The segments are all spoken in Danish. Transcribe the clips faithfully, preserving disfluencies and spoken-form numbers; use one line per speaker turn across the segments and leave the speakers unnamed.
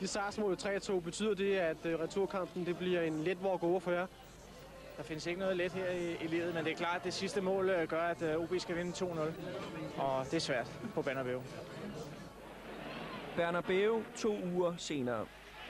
de sejrsmål tre to, betyder det, at returkampen det bliver en let walk-over for jer?
Der findes ikke noget let her i, i livet, men det er klart, at det sidste mål gør, at O B skal vinde to nul. Og det er svært på Bernabeu.
Bernabeu to uger senere.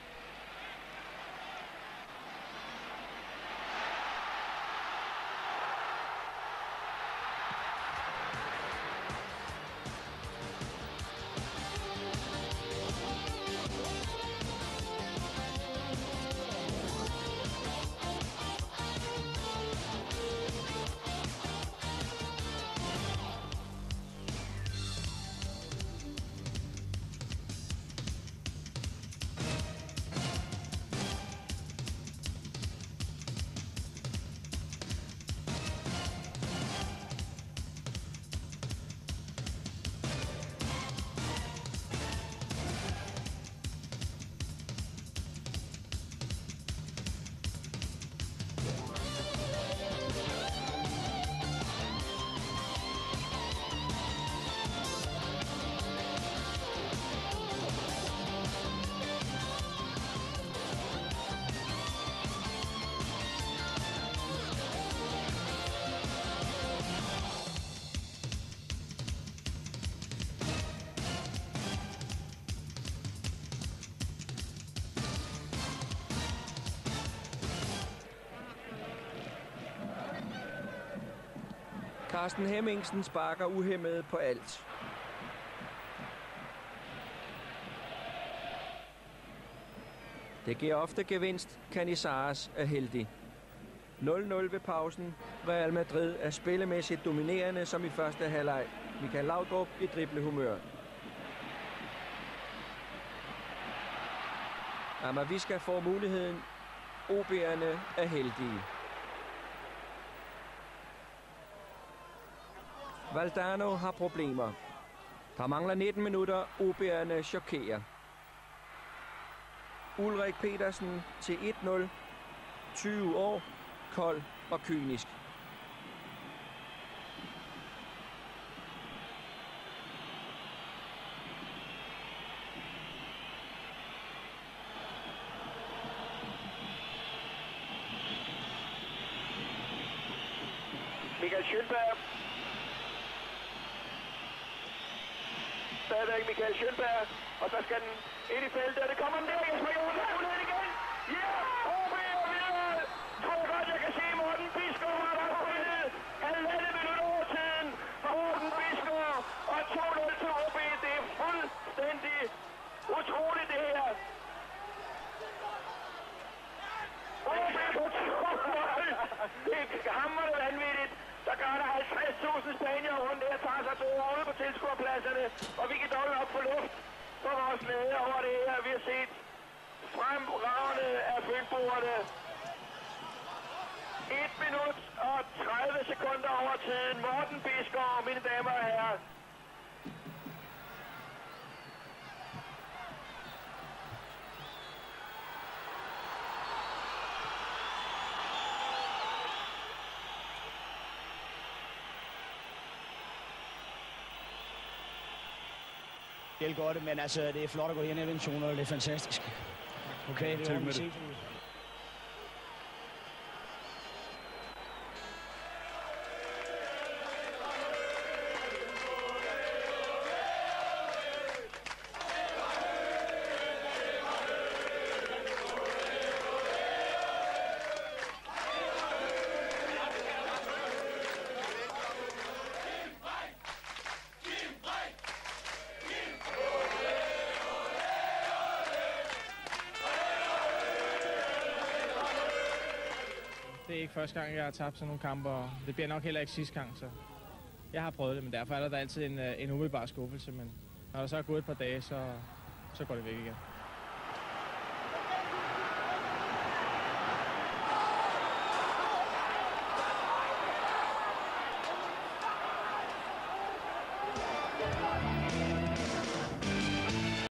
Carsten Hemmingsen sparker uhæmmet på alt. Det giver ofte gevinst. Canizares er heldig. nul nul ved pausen. Real Madrid er spillemæssigt dominerende som i første halvleg. Michael Laudrup i driblehumør. Amavisca får muligheden. O B'erne er heldige. Valdano har problemer. Der mangler nitten minutter. O B'erne chokerer. Ulrik Petersen til et nul. tyve år. Kold og kynisk.
Michael Schönberg. Stadigvæk Michael Schönberg. Og så skal den ind i feltet, og det kommer den der. Jesper Johnsen har mulighed igen. Ja! O B er videre! Tror godt, jeg kan se Morten Bisgaard har været spillet. Halvandet minut over tiden for Morten Bisgaard. Og to nul til O B. Det er fuldstændig utroligt, det her. O B på to nul. Det er hammerende vanvittigt. Der gør der halvtreds tusind spanier rundt der, tager sig bedre ude på tilskuerpladserne, og vi kan dog op på luft for vores glæde over det her. Vi har set fremragende af fynboerne. et minut og tredive sekunder over tiden. Morten Bisgaard, mine damer og herrer.
Det er godt, men altså, det er flot at gå hen og vinde to nul, det er fantastisk. Okay, det er jo se.
Det er ikke første gang, jeg har tabt sådan nogle kampe, og det bliver nok heller ikke sidste gang, så jeg har prøvet det, men derfor er der altid en, en umiddelbar skuffelse, men når der så er gået et par dage, så, så går det væk igen.